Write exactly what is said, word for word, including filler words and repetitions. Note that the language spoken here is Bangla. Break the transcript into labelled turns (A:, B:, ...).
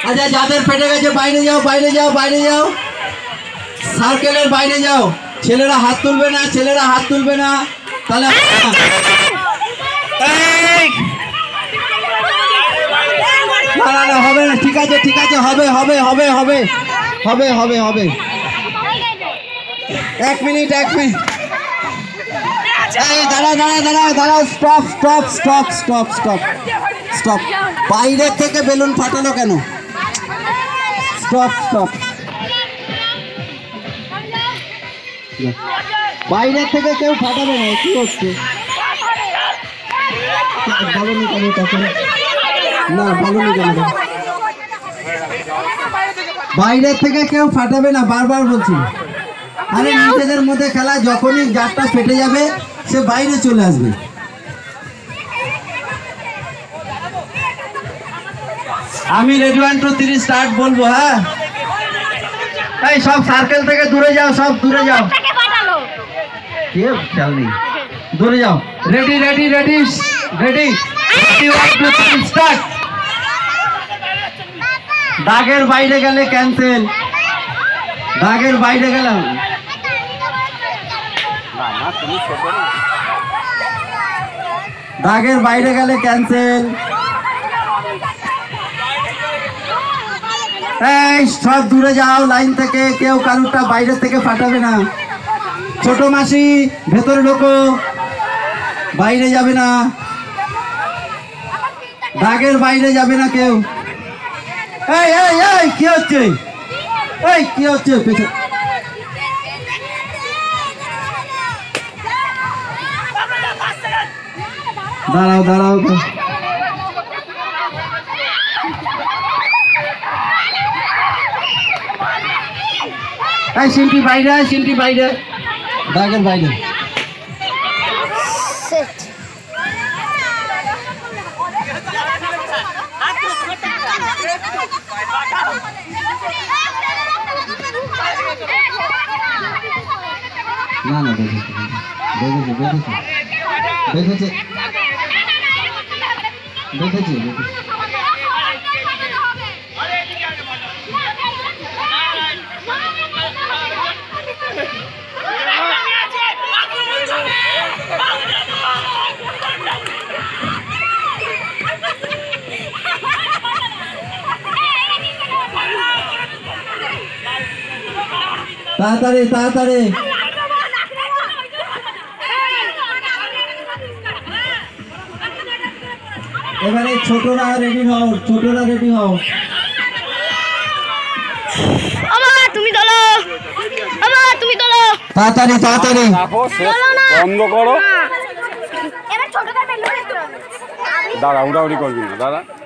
A: আচ্ছা যাদের ফেটে গেছে বাইরে যাও বাইরে যাও বাইরে যাও সার্কেলের বাইরে যাও ছেলেরা হাত তুলবে না ছেলেরা হাত তুলবে না তাহলে না না হবে না ঠিক আছে ঠিক আছে হবে হবে হবে হবে হবে হবে হবে এক মিনিট এক মিনিট দাঁড়াও দাঁড়াও দাঁড়াও দাঁড়াও stop stop stop stop stop stop বাইরের থেকে বেলুন ফাটালো কেন স্টপ স্টপ বাইরের থেকে কেউ ফাটাবে না কি হচ্ছে বলুন কেন তখন না বলুন কেন বাইরের থেকে কেউ ফাটাবে না বারবার বলছি আরে নিজেদের মধ্যে খেলা যখনই জারটা ফেটে যাবে সে বাইরে চলে আসবে আমি ready one two three start বলবো হ্যাঁ এই সব সার্কেল থেকে দূরে যাও সব দূরে যাও কেউ খেয়াল নেই দূরে যাও ready ready ready ready ready one two three start দাগের বাইরে গেলে ক্যান্সেল দাগের বাইরে গেলাম দাগের বাইরে গেলে ক্যান্সেল এই সব দূরে যাও লাইন থেকে কেউ কারুরটা বাইরে থেকে ফাটাবে না ছোট মাসি ভেতরে ঢোকো বাইরে যাবে না দাগের বাইরে যাবে না কেউ এই এই এই কি হচ্ছে এই কি হচ্ছে দাঁড়াও দাঁড়াও এই সিমটি বাইরে সিমটি বাইরে দাগের বাইরে না না দেখেছে দেখেছে দেখেছে দেখেছে দেখেছে তাড়াতাড়ি তাড়াতাড়ি এবারে ছোটরা রেডি হও ছোটরা রেডি হও
B: তুমি তোলো তুমি তোলো
A: তাড়াতাড়ি তাড়াতাড়ি
C: বন্ধ করো দাঁড়া উড়াউড়ি করবি না দাঁড়া